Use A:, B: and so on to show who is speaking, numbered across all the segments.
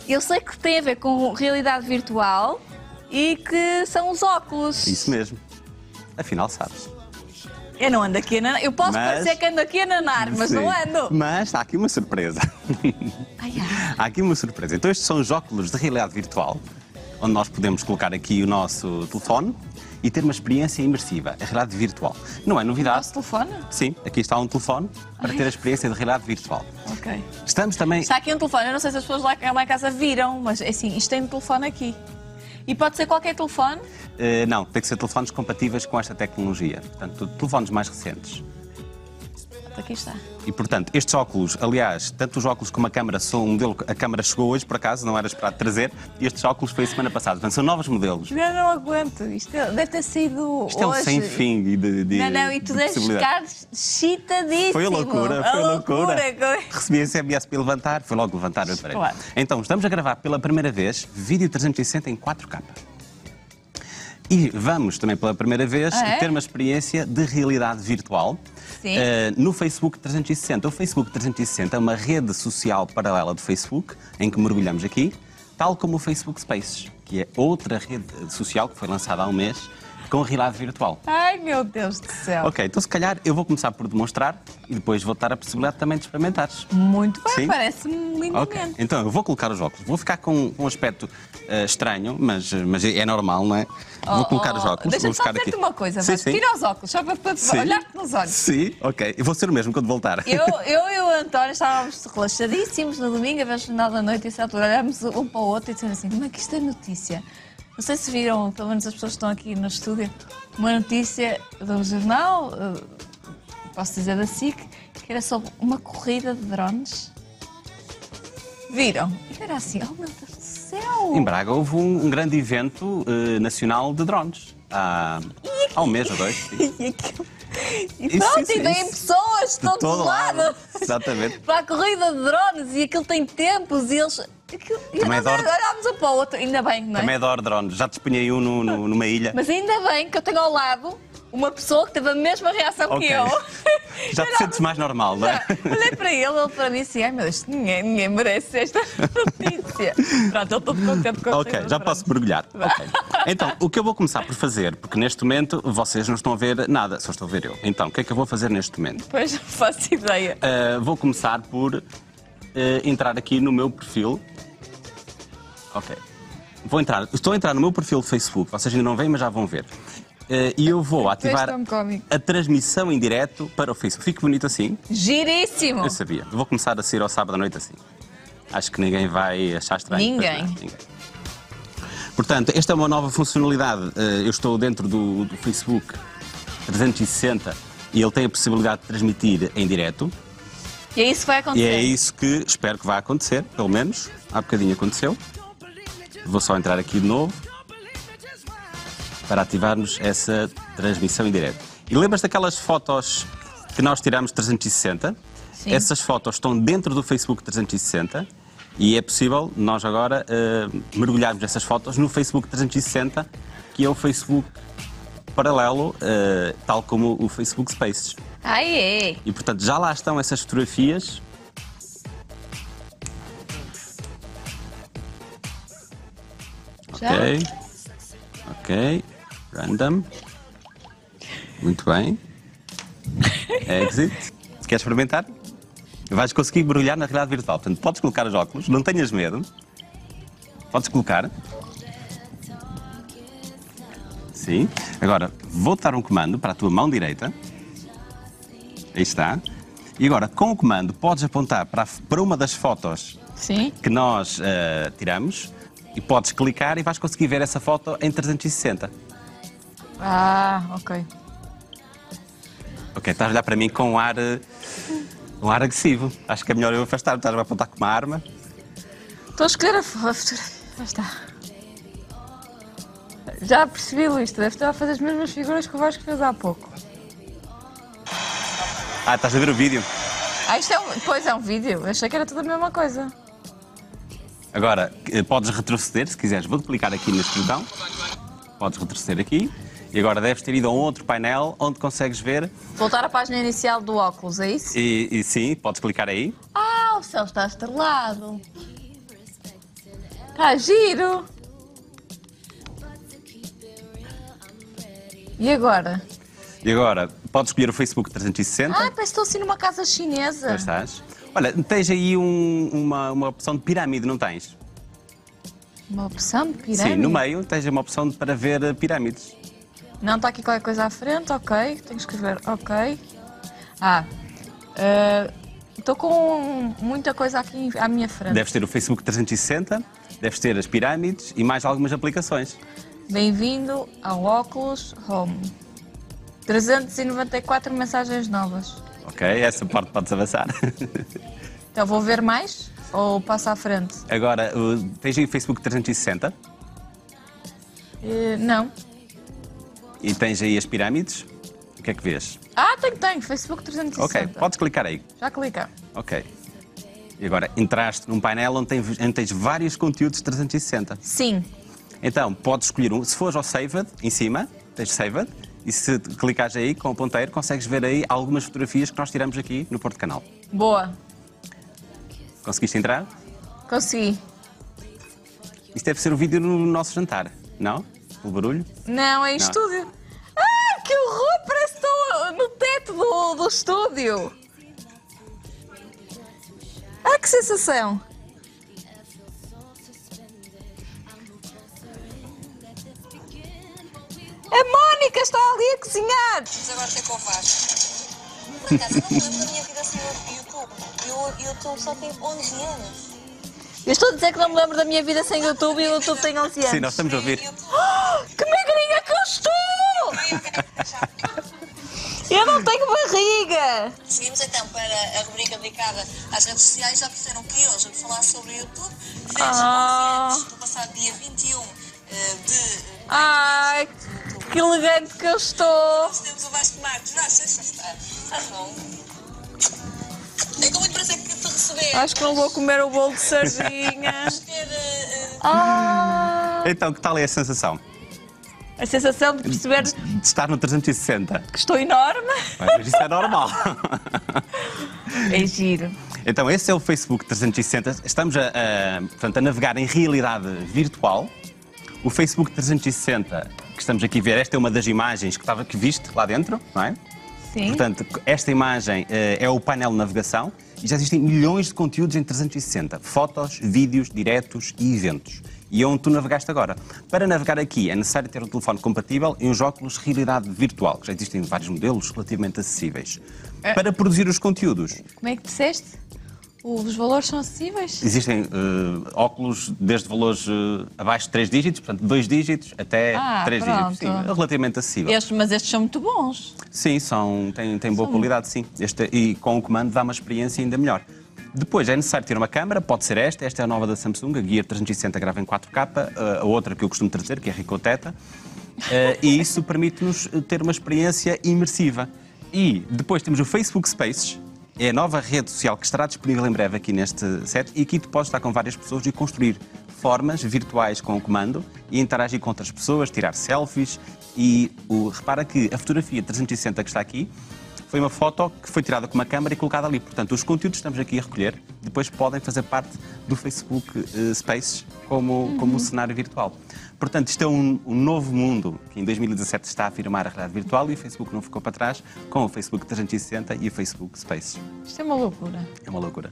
A: Eu sei que tem a ver com realidade virtual e que são os óculos.
B: Isso mesmo. Afinal, sabes.
A: Eu não ando aqui a nanar. Eu posso parecer que ando aqui a nanar, mas
B: sim,
A: não ando.
B: Mas há aqui uma surpresa.
A: Ai.
B: Há aqui uma surpresa. Então estes são os óculos de realidade virtual, onde nós podemos colocar aqui o nosso telefone e ter uma experiência imersiva, a realidade virtual. Não é novidade.
A: Nosso telefone?
B: Sim, aqui está um telefone para ter a experiência de realidade virtual.
A: Ok.
B: Estamos também...
A: Está aqui um telefone. Eu não sei se as pessoas lá em casa viram, mas é assim, isto tem um telefone aqui. E pode ser qualquer telefone?
B: Não, tem que ser telefones compatíveis com esta tecnologia. Portanto, telefones mais recentes.
A: Aqui está.
B: E, portanto, estes óculos, aliás, tanto os óculos como a câmara são um modelo que a câmara chegou hoje, por acaso, não era esperado trazer, e estes óculos foi a semana passada. Portanto, são novos modelos.
A: Eu não aguento. Isto deve ter sido
B: Isto é um
A: hoje.
B: sem fim de
A: Não, e tu deves ficar excitadíssimo.
B: Foi a loucura, foi a loucura.
A: loucura.
B: Recebi a SMS para levantar, foi logo levantar o aparelho.
A: Claro.
B: Então, estamos a gravar pela primeira vez vídeo 360 em 4K. E vamos também pela primeira vez ter uma experiência de realidade virtual no Facebook 360. O Facebook 360 é uma rede social paralela do Facebook, em que mergulhamos aqui, tal como o Facebook Spaces, que é outra rede social que foi lançada há um mês, com realidade virtual.
A: Ai, meu Deus do céu.
B: Ok, então se calhar eu vou começar por demonstrar e depois vou dar a possibilidade também de experimentares.
A: Muito bem,
B: Sim?
A: parece-me lindamente.
B: Ok, então eu vou colocar os óculos. Vou ficar com um aspecto estranho, mas é normal, não é? Vou colocar os óculos.
A: Deixa-me
B: vou
A: só
B: buscar
A: dizer-te
B: aqui.
A: uma coisa,
B: Sim,
A: mas
B: sim.
A: tira os óculos, só para olhar-te nos olhos.
B: Sim, ok. Eu vou ser o mesmo quando voltar.
A: Eu e o António estávamos relaxadíssimos no domingo, a ver o jornal da noite, e certo altura olhámos um para o outro e dissemos assim: como é que isto é notícia? Não sei se viram, pelo menos as pessoas que estão aqui no estúdio, uma notícia do jornal, posso dizer da SIC, que era sobre uma corrida de drones. Viram? E era assim: oh meu Deus do céu!
B: Em Braga houve um grande evento nacional de drones. Há um mês ou dois. Sim.
A: E pronto,
B: Sim,
A: e vêm pessoas de todo lado.
B: Exatamente.
A: Para a corrida de drones, e aquilo tem tempos, e eles... E nós olhámos um para o outro, ainda bem, não é?
B: Também adoro drones. Já disponhei um numa ilha.
A: Mas ainda bem que eu tenho ao lado uma pessoa que teve a mesma reação que eu.
B: Já te sentes mais normal, não é?
A: Olhei para ele para mim assim: ai meu Deus, ninguém merece esta notícia. Pronto, ele todo contente com a
B: Ok, já posso mergulhar. Okay. Então, o que eu vou começar por fazer, porque neste momento vocês não estão a ver nada, só estou a ver eu. Então, o que é que eu vou fazer neste momento?
A: Pois, não faço ideia.
B: Vou começar por entrar aqui no meu perfil. Ok. Estou a entrar no meu perfil de Facebook, vocês ainda não veem, mas já vão ver. E eu vou ativar a transmissão em direto para o Facebook. Fica bonito assim?
A: Giríssimo!
B: Eu sabia. Eu vou começar a sair ao sábado à noite assim. Acho que ninguém vai achar estranho.
A: Ninguém.
B: Portanto, esta é uma nova funcionalidade. Eu estou dentro do Facebook 360 e ele tem a possibilidade de transmitir em direto.
A: E é isso que vai acontecer?
B: E é isso que espero que vá acontecer, pelo menos. Há bocadinho aconteceu. Vou só entrar aqui de novo para ativarmos essa transmissão em direto. E lembras daquelas fotos que nós tiramos 360?
A: Sim.
B: Essas fotos estão dentro do Facebook 360 e é possível nós agora mergulharmos essas fotos no Facebook 360, que é o Facebook paralelo, tal como o Facebook Spaces.
A: É.
B: E, portanto, já lá estão essas fotografias.
A: Já?
B: Ok. Random. Muito bem. Exit. Queres experimentar? Vais conseguir mergulhar na realidade virtual. Portanto, podes colocar os óculos, não tenhas medo. Podes colocar. Sim. Agora, vou-te dar um comando para a tua mão direita. Aí está. E agora, com o comando, podes apontar para uma das fotos que nós tiramos e podes clicar e vais conseguir ver essa foto em 360.
A: Ok.
B: Ok, estás a olhar para mim com um ar agressivo. Acho que é melhor eu afastar. Estás a apontar com uma arma.
A: Estou a escolher a fotografia. Já está. Já percebi, Luís. Tu deves estar a fazer as mesmas figuras que o Vasco fez há pouco.
B: Estás a ver o vídeo?
A: Isto pois é um vídeo. Eu achei que era tudo a mesma coisa.
B: Agora, podes retroceder, se quiseres. Vou clicar aqui neste botão. Podes retroceder aqui. E agora deves ter ido a um outro painel onde consegues ver...
A: Voltar à página inicial do óculos, é isso?
B: E sim, podes clicar aí.
A: O céu está estrelado. Tá giro! E agora?
B: E agora, podes escolher o Facebook 360.
A: Ah, parece que estou assim numa casa chinesa.
B: Já estás. Olha, tens aí uma opção de pirâmide, não tens?
A: Uma opção de pirâmide?
B: Sim, no meio tens uma opção para ver pirâmides.
A: Não, está aqui qualquer coisa à frente, ok. Tenho que escrever, ok. Estou com muita coisa aqui à minha frente.
B: Deves ter o Facebook 360, deves ter as pirâmides e mais algumas aplicações.
A: Bem-vindo ao Oculus Home. 394 mensagens novas.
B: Ok, essa parte podes avançar.
A: Então vou ver mais ou passo à frente?
B: Agora, tens aí o Facebook 360
A: Não.
B: e tens aí as pirâmides. O que é que vês?
A: Tenho. Facebook 360.
B: Ok, podes clicar aí.
A: Já cliquei.
B: Ok. E agora, entraste num painel onde tens vários conteúdos 360.
A: Sim.
B: Então, podes escolher um. Se fores ao Saved, em cima, tens Saved, e se clicares aí com o ponteiro, consegues ver aí algumas fotografias que nós tiramos aqui no Porto Canal.
A: Boa.
B: Conseguiste entrar?
A: Consegui.
B: Isto deve ser o vídeo no nosso jantar, não? O barulho?
A: Não, é em estúdio. Que horror! Parece que estou no teto do estúdio. Que sensação! A Mónica está ali a cozinhar!
C: Mas agora tem com o Vasco. Por acaso, eu não me lembro da minha vida sem o YouTube. E o YouTube só tem 11 anos.
A: Eu estou a dizer que não me lembro da minha vida sem YouTube e o YouTube tem 11 anos.
B: Sim, nós estamos a ouvir.
A: Que magrinha que eu estou! Eu não tenho barriga!
C: Seguimos então para a rubrica dedicada às redes sociais. Já disseram que hoje vamos falar sobre o YouTube. Fez 11 anos no passado dia 21 de...
A: Ai, que elegante que eu estou!
C: Nós temos o Vasco Marques. Vasco, está bom. É com muito prazer que te receber.
A: Acho que não vou comer o bolo de sardinhas.
B: Então, que tal é a sensação?
A: A sensação de perceber
B: De estar no 360.
A: que estou enorme.
B: Mas isso é normal.
A: É giro.
B: Então, esse é o Facebook 360. Estamos portanto, a navegar em realidade virtual. O Facebook 360, que estamos aqui a ver, esta é uma das imagens que viste lá dentro, não é?
A: Sim.
B: Portanto, esta imagem é o painel de navegação e já existem milhões de conteúdos em 360. Fotos, vídeos, diretos e eventos. E é onde tu navegaste agora. Para navegar aqui é necessário ter um telefone compatível e uns óculos de realidade virtual, que já existem vários modelos relativamente acessíveis. Para produzir os conteúdos.
A: Como é que disseste? Os valores são acessíveis?
B: Existem óculos desde valores abaixo de 3 dígitos, portanto 2 dígitos até 3 dígitos. Sim, é relativamente acessível.
A: Mas estes são muito bons.
B: Sim, têm boa qualidade, sim. E com o comando dá uma experiência ainda melhor. Depois é necessário ter uma câmara, pode ser esta é a nova da Samsung, a Gear 360 grava em 4K, a outra que eu costumo trazer, que é a Ricoh Theta, e isso permite-nos ter uma experiência imersiva. E depois temos o Facebook Spaces, é a nova rede social que estará disponível em breve aqui neste set e aqui tu podes estar com várias pessoas e construir formas virtuais com o comando e interagir com outras pessoas, tirar selfies e repara que a fotografia 360 que está aqui foi uma foto que foi tirada com uma câmara e colocada ali. Portanto, os conteúdos que estamos aqui a recolher depois podem fazer parte do Facebook Spaces como um cenário virtual. Portanto, isto é um novo mundo que em 2017 está a afirmar a realidade virtual e o Facebook não ficou para trás com o Facebook 360 e o Facebook Spaces.
A: Isto é uma loucura.
B: É uma loucura.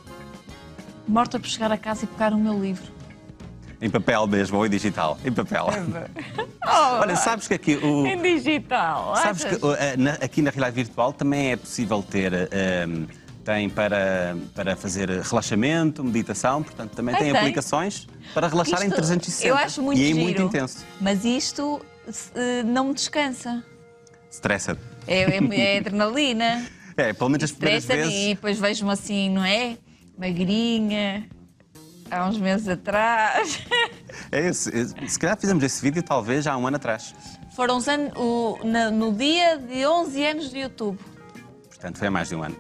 A: Morta por chegar a casa e pegar o meu livro.
B: Em papel mesmo, ou em digital? Em papel. Olha, sabes que aqui
A: Em digital.
B: Sabes que aqui na realidade virtual também é possível ter... tem para fazer relaxamento, meditação, portanto também tem aplicações para relaxar em 360.
A: Eu acho muito
B: e é
A: giro,
B: muito intenso.
A: Mas isto não me descansa.
B: Stressa.
A: É adrenalina.
B: Pelo menos as primeiras vezes.
A: E depois vejo-me assim, não é? Magrinha. Há uns meses atrás.
B: Se calhar fizemos esse vídeo talvez há um ano atrás.
A: Foram os anos, no dia de 11 anos de YouTube.
B: Portanto, foi há mais de um ano.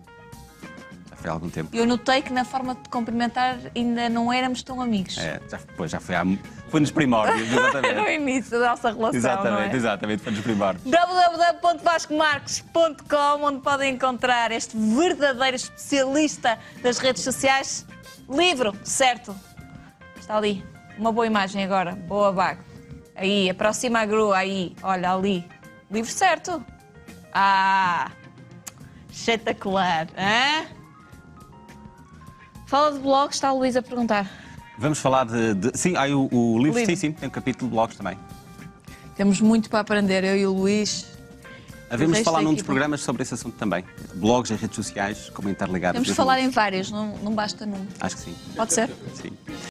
B: Já foi há algum tempo.
A: Eu notei que na forma de cumprimentar ainda não éramos tão amigos.
B: Já foi nos primórdios, exatamente.
A: No início da nossa relação,
B: Exatamente, foi nos primórdios.
A: www.vascomarques.com, onde podem encontrar este verdadeiro especialista das redes sociais. Livro, certo? Está ali. Uma boa imagem agora. Boa, Bago. Aí, aproxima a grua, aí. Olha, ali. Livro certo. Espetacular. Hã? Fala de blogs, está a Luís a perguntar.
B: Vamos falar de... Sim, o livro, sim, tem um capítulo de blogs também.
A: Temos muito para aprender, eu e o Luís.
B: Havemos de falar num dos programas sobre esse assunto também. Blogs e redes sociais, como interligados.
A: Temos de falar em vários, não basta num.
B: Acho que sim.
A: Pode ser?
B: Sim.